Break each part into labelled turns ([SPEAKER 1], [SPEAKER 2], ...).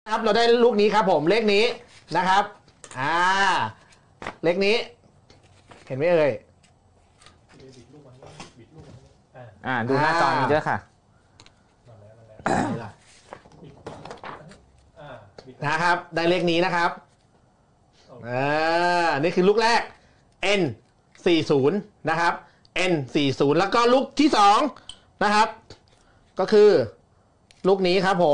[SPEAKER 1] ครับเราได้ลูกนี้ครับผมเลขนี้นะครับเลขนี้เห็นไหมเอ่ย
[SPEAKER 2] ดูหน้าจอนี้ด้วยค่ะ
[SPEAKER 1] นะครับได้เลขนี้นะครับนี่คือลูกแรก N 40นะครับ N 40แล้วก็ลูกที่2นะครับก็คือลูกนี้ครับผม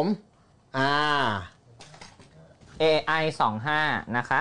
[SPEAKER 2] AI 25นะคะ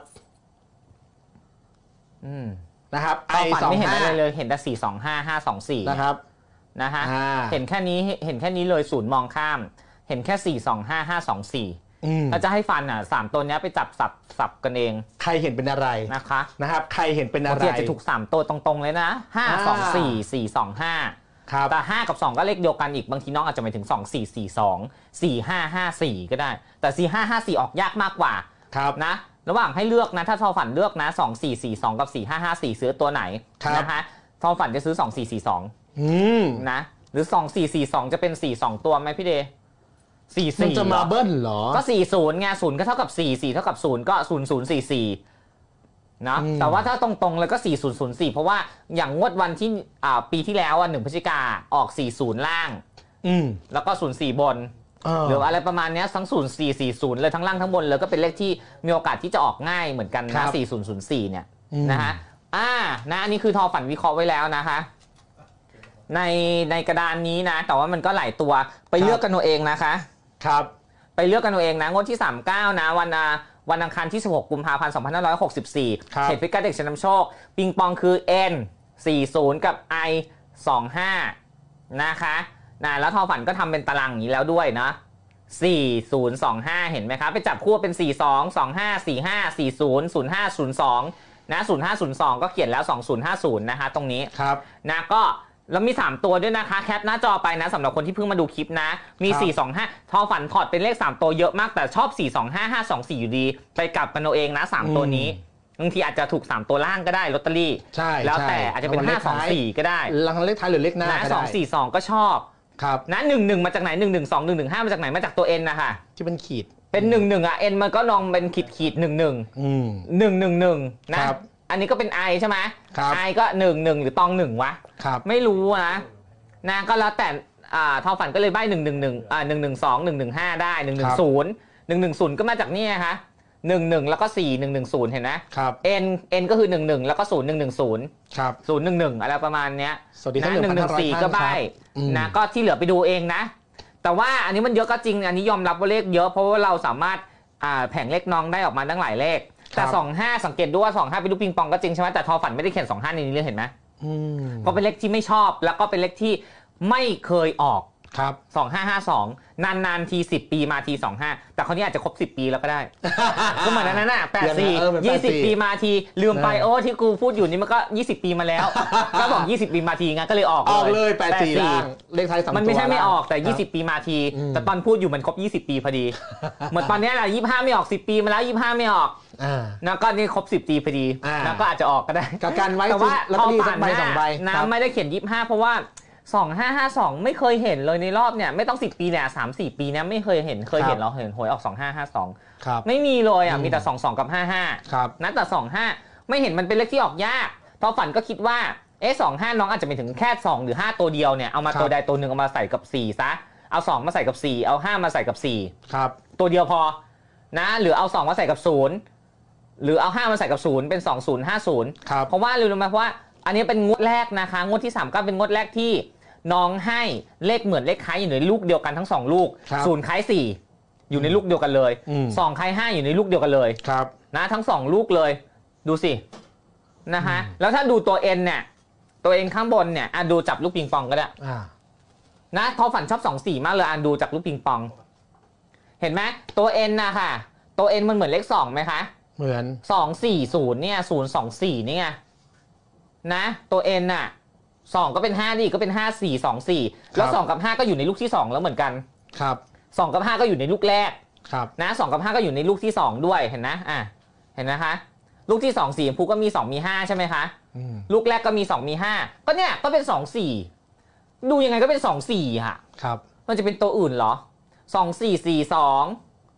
[SPEAKER 1] นะครับ
[SPEAKER 2] I 25ไม่เห็นอะไรเลยเห็นแต่425 524นะครับเห็นแค่นี้เลยศูนย์มองข้ามเห็นแค่425 524ถ้าจะให้ฟัน3ตัวนี้ไปจับสับกันเอง
[SPEAKER 1] ใครเห็นเป็นอะไรนะครับใครเห็นเป็นอะไร
[SPEAKER 2] อาจจะถูก3ตัวตรงๆเลยนะ524 425แต่5กับ2ก็เลขเดียวกันอีกบางทีน้องอาจจะหมายถึง2442 4554ก็ได้แต่4554ออกยากมากกว่านะระหว่างให้เลือกนะถ้าทอฝันเลือกนะ2442กับ4554ซื้อตัวไหนนะคะทอฝันจะซื้อ2442นะหรือ2442จะเป็น42ตัวไหมพี่เดย์44
[SPEAKER 1] มันจะมาเบิ้ลเหรอ
[SPEAKER 2] ก็40ไง0ก็เท่ากับ44เท่ากับ0ก็0044นะแต่ว่าถ้าตรงๆเลยก็4004เพราะว่าอย่างงวดวันที่ปีที่แล้ว1 พฤศจิกาออก40ล่างแล้วก็04บนหรืออะไรประมาณนี้ทั้ง0440เลยทั้งล่างทั้งบนเลยก็เป็นเลขที่มีโอกาสที่จะออกง่ายเหมือนกันนะ4004เนี่ยนะฮะอันนี้คือทอฝันวิเคราะห์ไว้แล้วนะคะในกระดานนี้นะแต่ว่ามันก็หลายตัวไปเลือกกันเอาเองนะคะ
[SPEAKER 1] ครับ
[SPEAKER 2] ไปเลือกกันเอาเองนะงวดที่39นะวันอังคารที่16กุมภาพันธ์2564เขตพิกัดเด็กชนำโชคปิงปองคือ N 40กับ I 25นะคะแล้วทอฝันก็ทำเป็นตารางอย่างนี้แล้วด้วยนะ4025เห็นไหมครับไปจับคู่เป็น42 25 45 40 0502นะ0502ก็เขียนแล้ว2050นะคะตรงนี้นะก็แล้วมี3ตัวด้วยนะคะแคปหน้าจอไปนะสำหรับคนที่เพิ่งมาดูคลิปนะมี425ทอฝันถอดเป็นเลข3ตัวเยอะมากแต่ชอบ425 524อยู่ดีไปกลับกันเอาเองนะ3ตัวนี้บางทีอาจจะถูก3ตัวล่างก็ได้ลอตเตอรี่
[SPEAKER 1] ใช่
[SPEAKER 2] แล้วแต่อาจจะเป็น524ก็ได้
[SPEAKER 1] รางวัลเลขท้ายหรือเลขหน้าก็ได้
[SPEAKER 2] 242ก็ชอบนะ11มาจากไหน112 115มาจากไหนมาจากตัว N นะคะ
[SPEAKER 1] ที่เป็นขีด
[SPEAKER 2] เป็น11 N มันก็ลองเป็นขีด111นะอันนี้ก็เป็น I ใช่ไหม I ก็11หรือตอง1วะไม่รู้นะก็แล้วแต่ทอฝันก็เลยใบ้111 112 115ได้110ก็มาจากนี่นะคะ11แล้วก็4110เห็นไหมN ก็คือ11แล้วก็0110
[SPEAKER 1] ครับ
[SPEAKER 2] 011อะไรประมาณเนี้ย
[SPEAKER 1] นะ
[SPEAKER 2] 114ก็ใบ้นะก็ที่เหลือไปดูเองนะแต่ว่าอันนี้มันเยอะก็จริงอันนี้ยอมรับว่าเลขเยอะเพราะว่าเราสามารถแผงเลขน้องได้ออกมาตั้งหลายเลขแต่25สังเกตด้วยว่า25เป็นลูกปิงปองก็จริงใช่ไหมแต่ทอฝันไม่ได้เขียน25ในนี้เลยเห็นไหมเพราะเป็นเลขที่ไม่ชอบแล้วก็เป็นเลขที่ไม่เคยออก2552นานๆที10ปีมาที25แต่คนนี้อาจจะครบ10ปีแล้วก็ได้ก็เหมือนนั้นน่ะ84 20ปีมาทีลืมไปที่กูพูดอยู่นี่มันก็20ปีมาแล้วก็บอก20ปีมาทีงั้นก็เลยออก
[SPEAKER 1] เลย84ล่างเลขท้าย3ตัว
[SPEAKER 2] มันไม่ใช่ไม่ออกแต่20ปีมาทีแต่ตอนพูดอยู่มันครบ20ปีพอดีเหมือนตอนนี้แหละ25ไม่ออก10ปีมาแล้ว25ไม่ออกแล้วก็นี่ครบ10ปีพอดีแล้วก็อาจจะออกก็ได้
[SPEAKER 1] กันไว้
[SPEAKER 2] แต่ว่า
[SPEAKER 1] ทอฝัน2 ใบ
[SPEAKER 2] นะไม่ได้เขียน25เพราะว่า2552ไม่เคยเห็นเลยในรอบเนี่ยไม่ต้อง10ปีเนี่ย3-4ปีเนี่ยไม่เคยเห็นเราเห็นหวยออก2552ไม่มีเลยมีแต่22กับ55นะแต่25ไม่เห็นมันเป็นเลขที่ออกยากทอฝันก็คิดว่า25น้องอาจจะไปถึงแค่2หรือ5ตัวเดียวเนี่ยเอามาตัวใดตัวหนึ่งเอามาใส่กับ4ซะเอา2มาใส่กับ4เอา5มาใส่กับ4ตัวเดียวพอนะหรือเอา2มาใส่กับ0หรือเอา5มาใส่กับ0เป็น2050เพราะว่ารู้ไหมว่าอันนี้เป็นงวดแรกนะคะงวดที่3ก็เป็นงวดแรกที่น้องให้เลขเหมือนเลขคล้ายอยู่ในลูกเดียวกันทั้ง2ลูก0คล้าย4อยู่ในลูกเดียวกันเลย2คล้าย5อยู่ในลูกเดียวกันเลยนะทั้ง2ลูกเลยดูสินะคะแล้วถ้าดูตัว N เนี่ยตัว N ข้างบนเนี่ยดูจับลูกปิงปองก็ได้นะทอฝันชอบ24มากเลยดูจากลูกปิงปองเห็นไหมตัว N นะคะตัว N มันเหมือนเลข2ไหมคะ
[SPEAKER 1] เหมือน
[SPEAKER 2] 240เนี่ย024นี่ไงนะตัว N น่ะ2ก็เป็น5ดิก็เป็น5424แล้ว2กับ5ก็อยู่ในลูกที่2แล้วเหมือนกัน
[SPEAKER 1] ครับ
[SPEAKER 2] 2กับ5ก็อยู่ในลูกแรกนะ2กับ5ก็อยู่ในลูกที่2ด้วยเห็นนะเห็นนะคะลูกที่2สีชมพูก็มี2มี5ใช่ไหมคะลูกแรกก็มี2มี5ก็เนี่ยก็เป็น24ดูยังไงก็เป็น24ค่ะ
[SPEAKER 1] ครับ
[SPEAKER 2] มันจะเป็นตัวอื่นเหรอ2442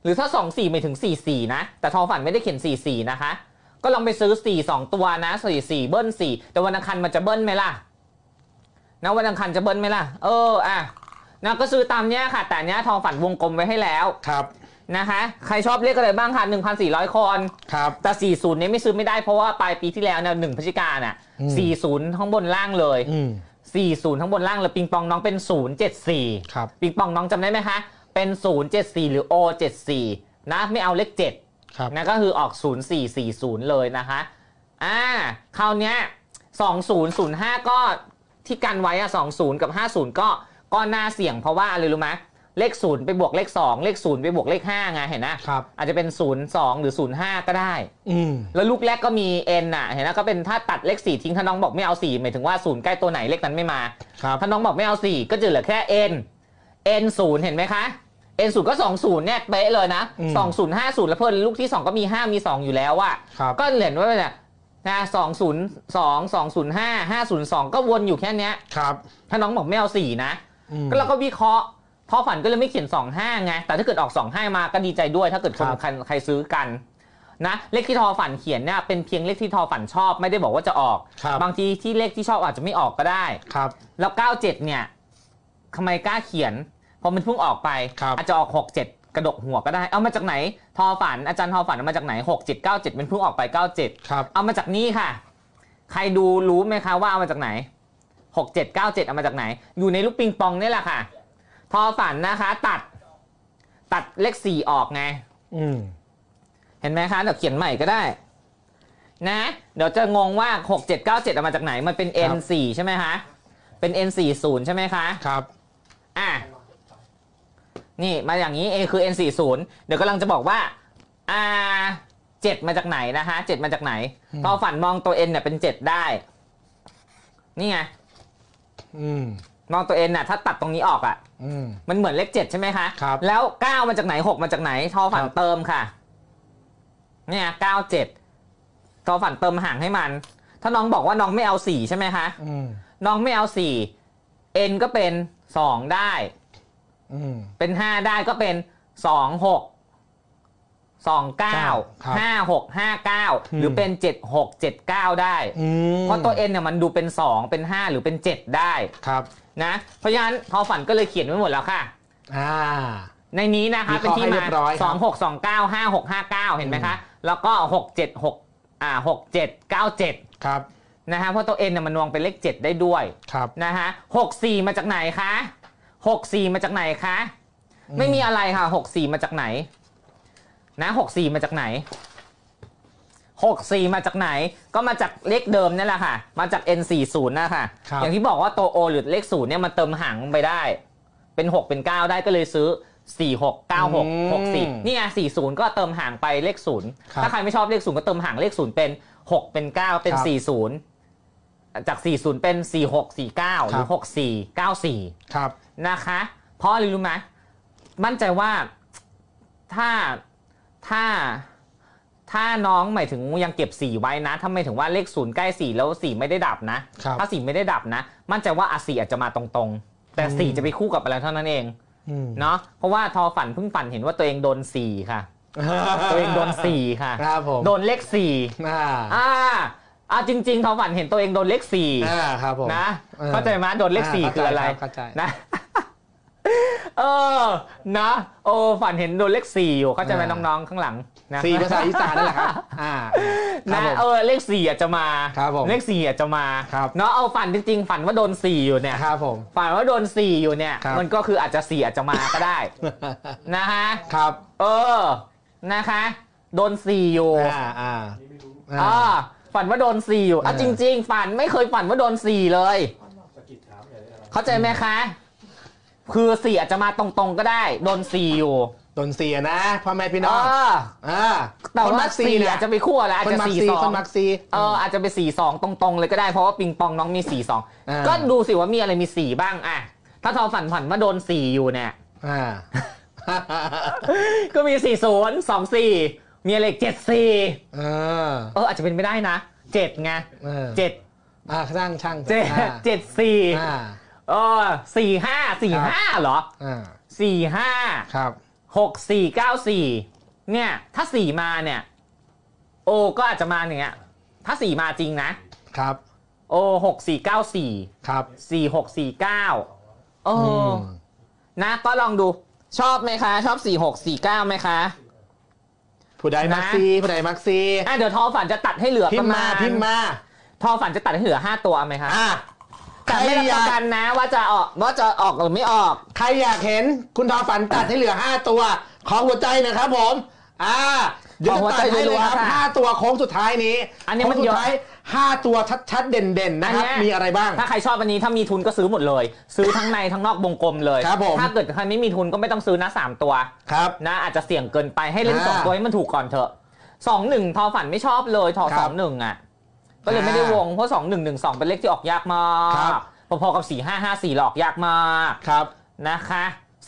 [SPEAKER 2] รือถ้า24ไม่ถึง44นะแต่ทอฝันไม่ได้เขียน44นะคะก็ลองไปซื้อ4 2ตัวนะ44เบิ้ล4แต่วันอังคารมันจะเบิ้ลไหมล่ะนะวันอังคารจะเบิ้ลไหมล่ะนะก็ซื้อตามเนี้ยค่ะแต่เนี้ยทอฝันวงกลมไว้ให้แล้ว
[SPEAKER 1] ครับ
[SPEAKER 2] นะคะใครชอบเลขอะไรบ้างคะ 1,400 คน
[SPEAKER 1] ครับ
[SPEAKER 2] แต่40นี้ไม่ซื้อไม่ได้เพราะว่าปลายปีที่แล้วเนี่ย1พฤศจิกายนน่ะ40ข้างบนล่างเลย40ข้างบนล่างเลยปิงปองน้องเป็น074
[SPEAKER 1] ครับ
[SPEAKER 2] ปิงปองน้องจำได้ไหมคะเป็น074หรือ O74นะไม่เอาเลข7
[SPEAKER 1] ครับ
[SPEAKER 2] นะก็คือออก0440เลยนะคะคราวเนี้ย2005ก็ที่กันไว้20กับ50ก็น่าเสี่ยงเพราะว่าอะไรรู้ไหมเลข0ไปบวกเลข2เลข0ไปบวกเลข5ไงเห็นนะครับอาจจะเป็น02หรือ05ก็ได้แล้วลูกแรกก็มี n เห็นนะก็เป็นถ้าตัดเลข4ทิ้งถ้าน้องบอกไม่เอา4หมายถึงว่า0ใกล้ตัวไหนเลขนั้นไม่มาถ้าน้องบอกไม่เอา4ก็จะเหลือแค่ n 0เห็นไหมคะ n 0ก็20เนี่ยเป๊ะเลยนะ2050แล้วเพิ่นลูกที่2ก็มี5มี2อยู่แล้วก็เหรียญว่าเนี่ยนะ202 205 502ก็วนอยู่แค่นี้
[SPEAKER 1] ครับ
[SPEAKER 2] ถ้าน้องบอกไม่เอา4นะก็เราก็วิเคราะห์ทอฝันก็เลยไม่เขียน25ไงแต่ถ้าเกิดออก25มาก็ดีใจด้วยถ้าเกิดคนใครซื้อกันนะเลขที่ทอฝันเขียนเนี่ยเป็นเพียงเลขที่ทอฝันชอบไม่ได้บอกว่าจะออกบางทีที่เลขที่ชอบอาจจะไม่ออกก็ได้
[SPEAKER 1] ครับ
[SPEAKER 2] แล้ว97เนี่ยทำไมกล้าเขียนพอมันเพิ่งออกไปอาจจะออก67กระดกหัวก็ได้เอามาจากไหนทอฝันอาจารย์ทอฝันเอามาจากไหน6797มันเพิ่งออกไป97
[SPEAKER 1] ครับ
[SPEAKER 2] เอามาจากนี่ค่ะใครดูรู้ไหมคะว่าเอามาจากไหน6797เอามาจากไหนอยู่ในลูกปิงปองนี่แหละค่ะทอฝันนะคะตัดเลข4ออกไงเห็นไหมคะเดี๋ยวเขียนใหม่ก็ได้นะเดี๋ยวจะงงว่า6797เอามาจากไหนมันเป็น N4 ใช่ไหมคะเป็น N40 ใช่ไหมคะ
[SPEAKER 1] ครับ
[SPEAKER 2] นี่มาอย่างนี้ A คือ N40 เดี๋ยวกำลังจะบอกว่า7มาจากไหนนะคะ7มาจากไหนทอฝันมองตัว N เนี่ยเป็น7ได้นี่ไงมองตัว N น่ะถ้าตัดตรงนี้ออกมันเหมือนเลข7ใช่ไหมคะแล้ว9มาจากไหน6มาจากไหนทอฝันเติมค่ะเนี่ย97ทอฝันเติมห่างให้มันถ้าน้องบอกว่าน้องไม่เอา4ใช่ไหมคะน้องไม่เอา4 N ก็เป็น2ได้เป็น5ได้ก็เป็น26 29 56 59หรือเป็น76 79ได้เพราะตัว N เนี่ยมันดูเป็น2เป็น5หรือเป็น7ได้
[SPEAKER 1] ครับ
[SPEAKER 2] นะเพราะฉะนั้นทอฝันก็เลยเขียนไว้หมดแล้วค่ะในนี้นะคะเป็นที่มา2629 5659เห็นไหมคะแล้วก็6766797
[SPEAKER 1] ครับ
[SPEAKER 2] นะฮะเพราะตัว N เนี่ยมันมองเป็นเลข7ได้ด้วยนะฮะ64มาจากไหนคะ64มาจากไหนคะไม่มีอะไรค่ะ64มาจากไหนนะ64มาจากไหน64มาจากไหนก็มาจากเลขเดิมนี่แหละค่ะมาจาก N40 นะคะอย่างที่บอกว่าตัว O หรือเลข0เนี่ยมันเติมหางไปได้เป็น6เป็น9ได้ก็เลยซื้อ4696 60นี่ไง40ก็เติมห่างไปเลข0ถ้าใครไม่ชอบเลข0ก็เติมห่างเลข0เป็น6เป็น9เป็น40จาก40เป็น46 49หรือ64 94
[SPEAKER 1] ครับ
[SPEAKER 2] นะคะเพราะอะไรรู้ไหมมั่นใจว่าถ้าน้องหมายถึงยังเก็บ4ไว้นะถ้าไม่ถึงว่าเลข0ใกล้4แล้ว4ไม่ได้ดับนะถ้า4ไม่ได้ดับนะมั่นใจว่า4อาจจะมาตรงๆแต่4จะไปคู่กับอะไรเท่านั้นเองเนาะเพราะว่าทอฝันเพิ่งฝันเห็นว่าตัวเองโดน4ค่ะตัวเองโดน4ค่ะโดนเลข4จริงๆทอฝันเห็นตัวเองโดนเลข4
[SPEAKER 1] ครับผม
[SPEAKER 2] นะเข้าใจไหมโดนเลข4คืออะไรนะนะฝันเห็นโดนเลข4อยู่เข้าใจไหมน้องๆข้างหลังนะ
[SPEAKER 1] 4ภาษาอีสานนั่นแหละครับ
[SPEAKER 2] นะเลข4อาจจะมาเลข4อาจจะมาเนาะเอาฝันจริงๆฝันว่าโดน4อยู่เนี่ย
[SPEAKER 1] ครับผม
[SPEAKER 2] ฝันว่าโดน4อยู่เนี่ยมันก็คืออาจจะ4อาจจะมาก็ได้นะฮะ
[SPEAKER 1] ครับ
[SPEAKER 2] นะคะโดน4อยู่ฝันว่าโดน4อยู่จริงๆฝันไม่เคยฝันว่าโดน4เลยเข้าใจไหมคะคือ4อาจจะมาตรงๆก็ได้โดน4อยู่
[SPEAKER 1] โดน4นะพ่อแม่พี่น้อง
[SPEAKER 2] แต่ว่า4อาจจะไปคู่อะไรอาจจะ4-2
[SPEAKER 1] คนมัก4
[SPEAKER 2] อาจจะไป4-2ตรงๆเลยก็ได้เพราะว่าปิงปองน้องมี4-2ก็ดูสิว่ามีอะไรมี4บ้างถ้าทอฝันว่าโดน4อยู่เนี่ยก็มี40 24มีอะไร74อาจจะเป็นไม่ได้นะ7ไง7
[SPEAKER 1] ช่าง
[SPEAKER 2] 7445เหรอ45
[SPEAKER 1] ครับ
[SPEAKER 2] 6494เนี่ยถ้า4มาเนี่ยโอก็อาจจะมาอย่างเงี้ยถ้า4มาจริงนะครับโอ6494
[SPEAKER 1] ครับ
[SPEAKER 2] 4649นะก็ลองดูชอบไหมคะชอบ4649ไหมคะ
[SPEAKER 1] ผู้ใดมักซีผู้ใดมักซี
[SPEAKER 2] เดี๋ยวทอฝันจะตัดให้เหลือประมาณ
[SPEAKER 1] พิมพ์มา
[SPEAKER 2] ทอฝันจะตัดให้เหลือ5ตัวไหมคะแต่ไม่รับประกันนะว่าจะออกหรือไม่ออก
[SPEAKER 1] ใครอยากเห็นคุณทอฝันตัดให้เหลือ5ตัวขอหัวใจนะครับผมเดี๋ยวตัดให้เลยครับ5ตัวโค้งสุดท้ายนี้
[SPEAKER 2] อันนี้มันเยอะ
[SPEAKER 1] 5ตัวชัดๆเด่นๆนะครับมีอะไรบ้าง
[SPEAKER 2] ถ้าใครชอบอันนี้ถ้ามีทุนก็ซื้อหมดเลยซื้อทั้งในทั้งนอกวงกลมเลยถ้าเกิดใครไม่มีทุนก็ไม่ต้องซื้อนะ3ตัวนะอาจจะเสี่ยงเกินไปให้เล่น2ตัวให้มันถูกก่อนเถอะ2-1ทอฝันไม่ชอบเลยทอ2-1ก็เลยไม่ได้วงเพราะ2-1-1-2เป็นเลขที่ออกยากมากพอๆกับ4-5-5-4หลอกยากมากนะคะ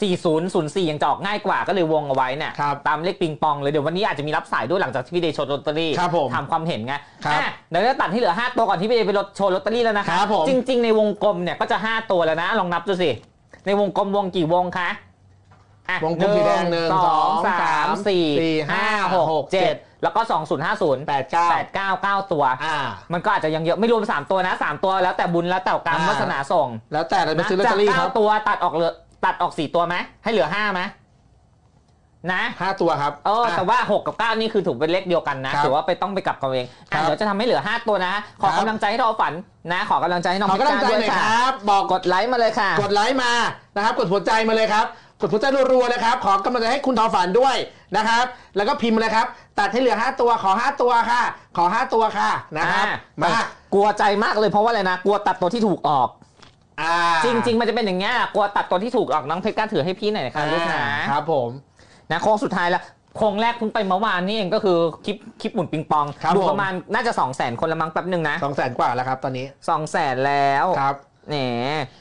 [SPEAKER 2] 4004ยังจะออกง่ายกว่าก็เลยวงเอาไว้เนี่ยตามเลขปิงปองเลยเดี๋ยววันนี้อาจจะมีรับสายด้วยหลังจากที่พี่เดย์โชว์ลอตเตอรี่ทำความเห็นไงเดี๋ยวจะตัดให้เหลือ5ตัวก่อนที่พี่เดย์ไปโชว์ลอตเตอรี่แล้วนะคะจริงๆในวงกลมเนี่ยก็จะ5ตัวแล้วนะลองนับดูสิในวงกลมวงกี่วงคะ
[SPEAKER 1] วงกลมสีแดง1 2 3 4 5 6 7
[SPEAKER 2] แล้วก็2050 89 9ตัวมันก็อาจจะยังเยอะไม่รวม3ตัวนะ3ตัวแล้วแต่บุญแล้วแต่กรรมวาสนาส่ง
[SPEAKER 1] แล้วแต่เราไปซื้อลอตเตอรี่
[SPEAKER 2] ครับตัวตัดออก4ตัวไหมให้เหลือ5ไหมนะ
[SPEAKER 1] 5ตัวครับ
[SPEAKER 2] แต่ว่า6กับ9นี่คือถูกเป็นเลขเดียวกันนะถือว่าไปต้องไปกลับกันเองเดี๋ยวจะทำให้เหลือ5ตัวนะขอกำลังใจให้ทอฝันนะขอกำลังใจให้น้อง
[SPEAKER 1] พิการด้วยครับ
[SPEAKER 2] บอกกดไลค์มาเลยค่ะ
[SPEAKER 1] กดไลค์มานะครับกดหัวใจมาเลยครับกดหัวใจรัวๆนะครับขอกำลังใจให้คุณทอฝันด้วยนะครับแล้วก็พิมพ์เลยครับตัดให้เหลือ5ตัวขอ5ตัวค่ะขอ5ตัวค่ะนะครับ
[SPEAKER 2] มากลัวใจมากเลยเพราะว่าอะไรนะกลัวตัดตัวที่ถูกออกจริงๆมันจะเป็นอย่างเงี้ยกลัวตัดตัวที่ถูกออกน้องเพชรกล้าถือให้พี่หน่อยนะคะลูก
[SPEAKER 1] นะครับผม
[SPEAKER 2] นะโค้งสุดท้ายแล้วโค้งแรกเพิ่งไปเมื่อวานนี่เองก็คือคลิปหมุนปิงปองดูประมาณน่าจะ200,000 คนละมั้งแป๊บนึงนะ
[SPEAKER 1] 200,000 กว่าแล้วครับตอนนี้
[SPEAKER 2] 200,000แล้ว
[SPEAKER 1] ครับ
[SPEAKER 2] แหม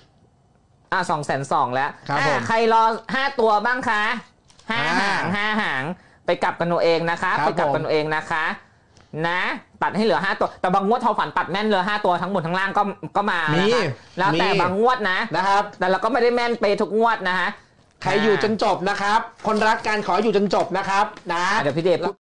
[SPEAKER 2] 220,000แล้วใครรอ5ตัวบ้างคะ5 หางไปกลับกันตัวเองนะคะไปกลับกันตัวเองนะคะนะตัดให้เหลือ5ตัวแต่บางงวดทอฝันตัดแม่นเหลือ5ตัวทั้งหมดทั้งล่างก็มานะคะแล้วแต่บางงวด
[SPEAKER 1] นะครับ
[SPEAKER 2] แต่เราก็ไม่ได้แม่นเปทุกงวดนะฮะ
[SPEAKER 1] ใครอยู่จนจบนะครับคนรักกันขออยู่จนจบนะครับนะ
[SPEAKER 2] เดี๋ยวพี่เดช